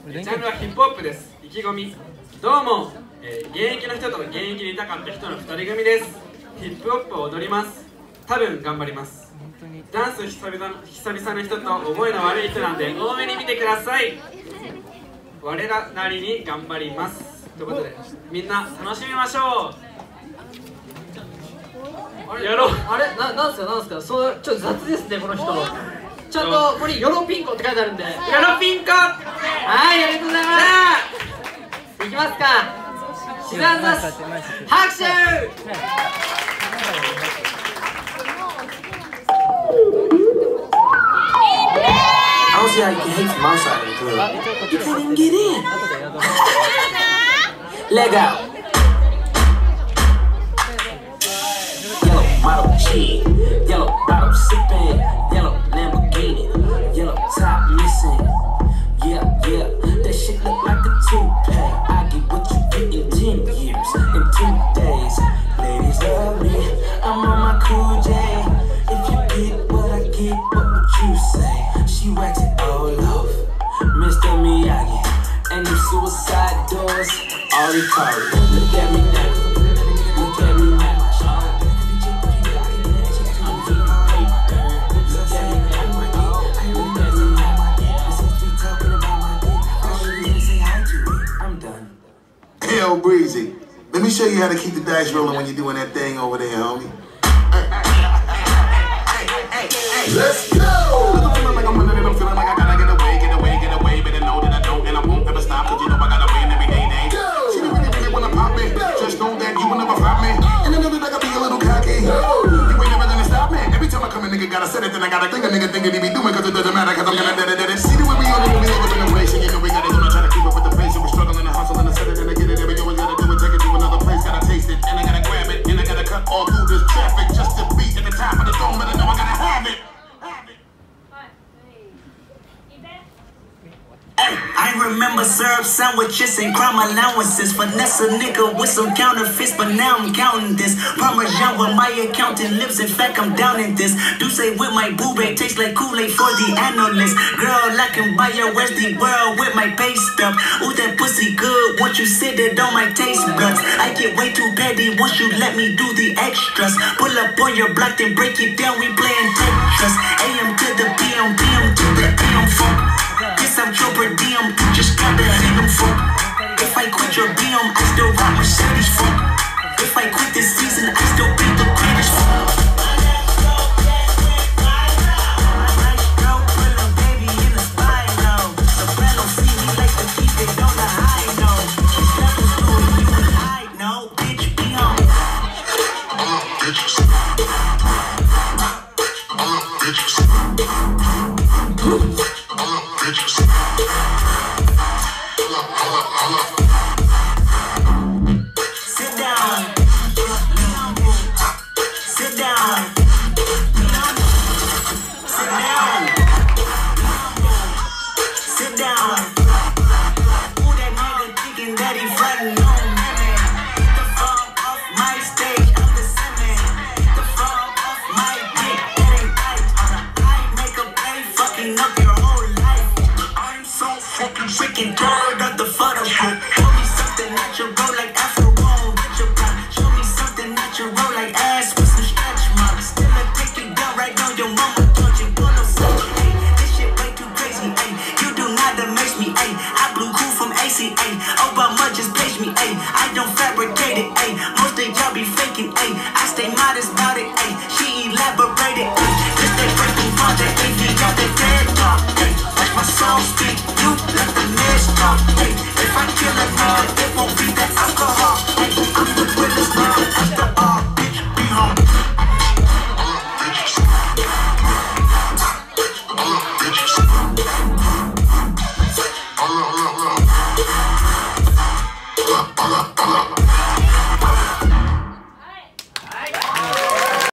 ジャンルはヒップホップです。意気込み、どうも、現役の人と現役でいたかった人の2人組です。ヒップホップを踊ります。多分頑張ります。ダンス久々の人と覚えの悪い人なんで多めに見てください。我らなりに頑張ります。ということで、みんな楽しみましょう。やろう。 あれなんすかそう、ちょっと雑ですねこの人。ちゃんとここにヨロピンコって書いてあるんで、ヨロピンコ。 はい、ありがとうございます。いきますか。シザーズ拍手。 I don't see how you can hate from outside of the club. You can't even get in. Leg out. Yellow model G, yellow bottle sipping, yellow Lamborghini, yellow top missing. Yeah, that shit look like a toupee. I get what you get in 10 years, in 2 days. Ladies love me, I'm on my cool J. If you get what I get, what would you say? She wax it all off, Mr. Miyagi. And them suicide doors, all retarded. Look at me now, look at me now. Hell breezy. Let me show you how to keep the dice rolling when you're doing that thing over there, homie. Let's go! I'm feeling like I'm running and I'm feeling like I gotta get away, better know that I don't and I won't ever stop, cause you know I gotta win every day. She didn't really play when I pop me, just know that you will never flop me. And I know that I gotta be a little cocky. You ain't never gonna stop me. Every time I come a nigga gotta set it, then I gotta think a nigga thinking he be doing, cause it doesn't matter, cause I'm gonna da-da-da-da. See the way we on in the middle of the place, and you know we gotta gonna try to keep up with the pace, and we're struggling to hustle and to set it, and I get it, every always gotta do it, take it to another place, gotta taste it, and I gotta grab it, and I gotta cut all through this traffic just to be at the top of the dome, but I know I gotta have it. I remember syrup sandwiches and crime allowances. Finesse a nigga with some counterfeits, but now I'm counting this. Parmesan where my accountant lives, in fact I'm down in this. Do say with my boo-bae, tastes like Kool-Aid for the analyst. Girl, I can buy your Westie world with my pay stub. Ooh, that pussy good, once you sit it on my taste buds. I get way too petty once you let me do the extras. Pull up on your block, then break it down, we playing Tetris. AM to the PM, PM to the AM funk. Guess I'm your per diem, just gotta hit them folk. If I quit your BM, I still rock Mercedes folk. If I quit this season, I still be the greatest folk. Freaking tired of the photo shoot. Show me something natural like Afro bone. Show me something natural like ass with some stretch marks. Still I take you down right now, your mama told you go no such. This shit way too crazy, ayy. You do not amaze me, ayy. I blew cool from ACA.